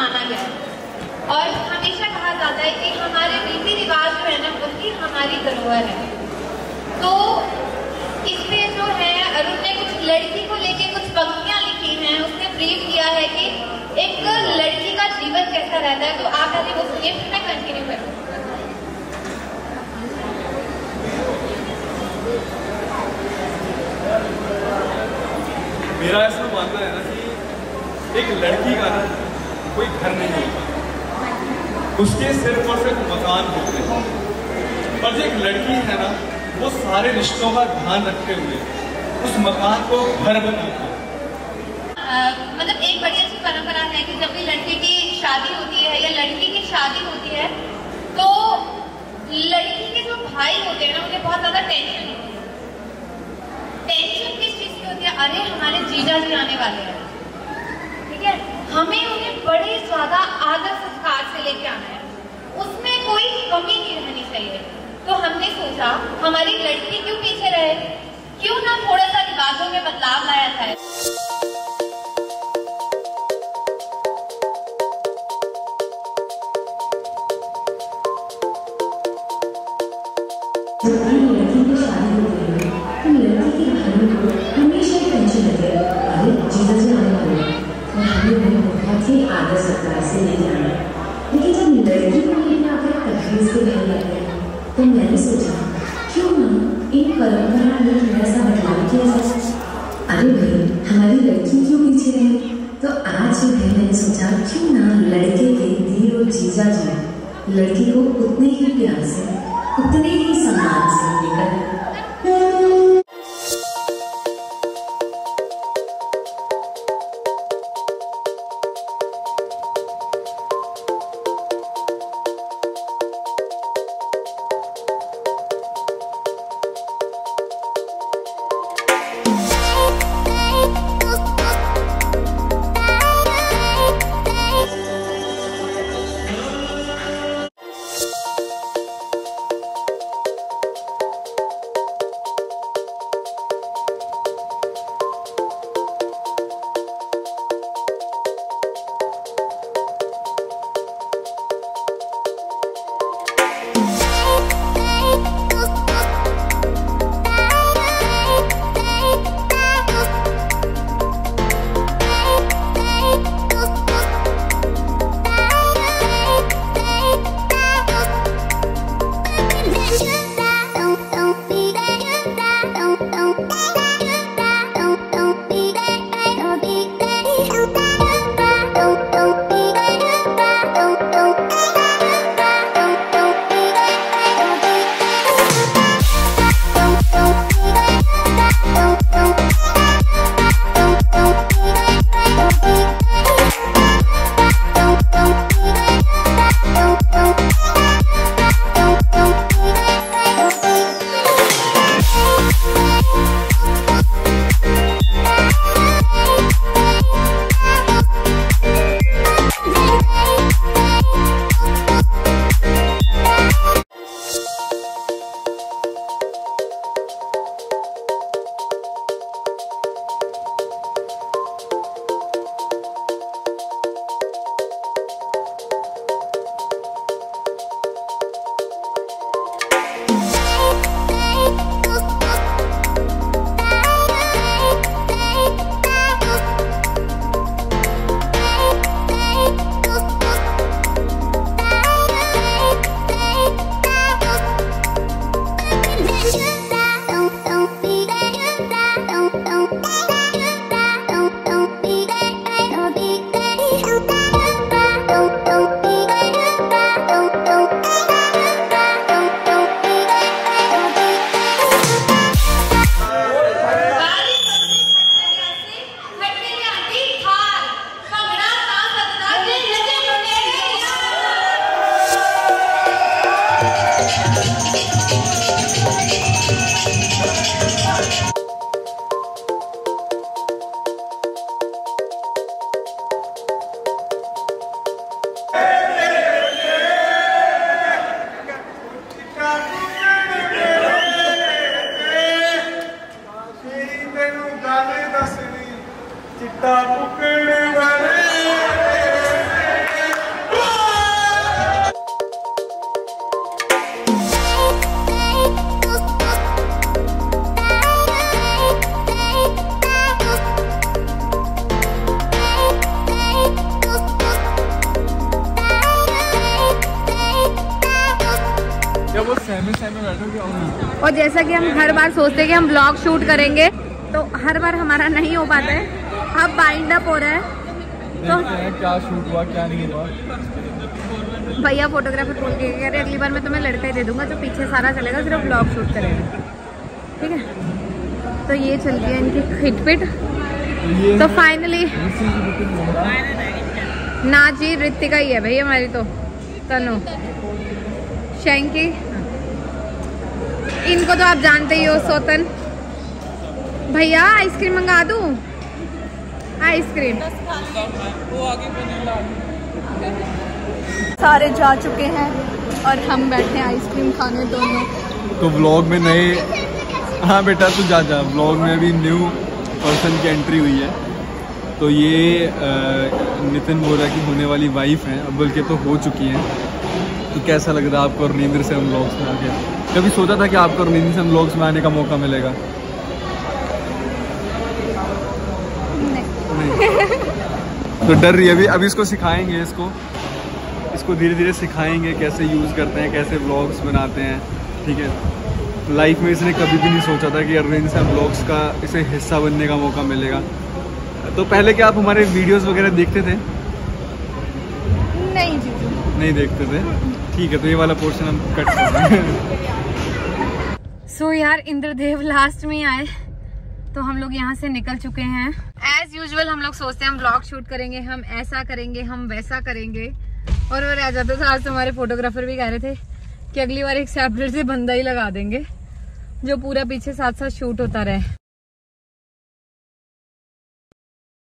माना गया है। और हमेशा कहा जाता है कि हमारे रीति रिवाज जो है ना वही हमारी धरोहर है। तो इसमें जो है अरुण ने कुछ लड़की को लेके कुछ पंक्तियां लिखी हैं। उसने ब्रीफ किया है कि एक लड़की का जीवन कैसा रहता है। तो आप अभी वो सुनिए, फिर मैं कंटिन्यू करूँ। मेरा ऐसा मानना है ना कि एक लड़की का ना कोई घर नहीं होता, उसके सिर्फ और सिर्फ मकान होते हैं। और जो एक लड़की है ना वो सारे रिश्तों का ध्यान रखते हुए उस मकान को घर बनाती है। मतलब एक बड़ी अच्छी परंपरा है कि जब भी लड़के की शादी होती है या लड़की की शादी होती है तो लड़की के जो भाई होते हैं ना उन्हें बहुत ज्यादा टेंशन होती है। टेंशन किस चीज की होती है? अरे हमारे जीजा जी आने वाले हैं, ठीक है, हमें उन्हें बड़े ज्यादा आदर सत्कार से लेके आना है, उसमें कोई कमी नहीं रहनी चाहिए। तो हमने सोचा हमारी लड़की क्यों पीछे रहे, क्यों ना थोड़ा सा रिवाजों में बदलाव लाया जाए। आदर सत्कार से ले जाना, लेकिन जब लड़की को लेकर आकर तकलीफ से नहीं लगते तो मैंने सोचा क्यों ना इन परंपरा में थोड़ा सा बदलाव किया जाए। अरे भाई हमारी लड़की क्यों पीछे रहे, तो आज जो है मैंने सोचा क्यों ना लड़के के दी और जीजा जी लड़की को उतने ही प्यार से उतने ही सम्मान से लेकर चिट्टा पुकड़ वाले इस टाइम में बैठो क्या। और जैसा कि हम हर बार सोचते हैं कि हम ब्लॉग शूट करेंगे, तो हर बार हमारा नहीं हो पाता है। अब बाइंड अप हो रहा है, तो क्या शूट हुआ क्या नहीं हुआ। भैया फोटोग्राफर बोल के कह रहे अगली बार मैं तुम्हें लड़का ही दे दूंगा जो पीछे सारा चलेगा, सिर्फ ब्लॉग शूट करेगा, ठीक है। तो ये चल गया इनकी खिटपिट। तो फाइनली ना जी ऋतिका ही है भाई हमारी, तो तनु शैंकी, इनको तो आप जानते ही हो, सोतन। भैया आइसक्रीम मंगा दूं? आइसक्रीम सारे जा चुके हैं और हम बैठे हैं आइसक्रीम खाने दोनों। तो व्लॉग में नए, हाँ बेटा तू जा व्लॉग में अभी न्यू पर्सन की एंट्री हुई है। तो ये नितिन बोरा की होने वाली वाइफ हैं, अब बल्कि तो हो चुकी हैं। तो कैसा लग रहा है आपको रनिंद्र से हम व्लॉग्स में आके? कभी सोचा था कि आपको रनिंद्र से हम व्लॉग्स में आने का मौका मिलेगा? नहीं। तो डर रही है अभी इसको सिखाएंगे, इसको धीरे धीरे सिखाएंगे कैसे यूज़ करते हैं, कैसे व्लॉग्स बनाते हैं, ठीक है। लाइफ में इसने कभी भी नहीं सोचा था कि रनिंद्र से व्लॉग्स का इसे हिस्सा बनने का मौका मिलेगा। तो पहले क्या आप हमारे वीडियोस वगैरह देखते थे? नहीं जी, नहीं देखते थे, ठीक है। तो ये वाला पोर्शन हम कट कर रहे हैं। सो यार इंद्रदेव लास्ट में आए, तो हम लोग यहाँ से निकल चुके हैं। एज यूजुअल हम लोग सोचते हैं हम व्लॉग शूट करेंगे, हम ऐसा करेंगे, हम वैसा करेंगे, और वो रह जाता था। आज तो हमारे फोटोग्राफर भी कह रहे थे कि अगली बार एक सेपरेट से बंदा ही लगा देंगे जो पूरा पीछे साथ साथ शूट होता रहे।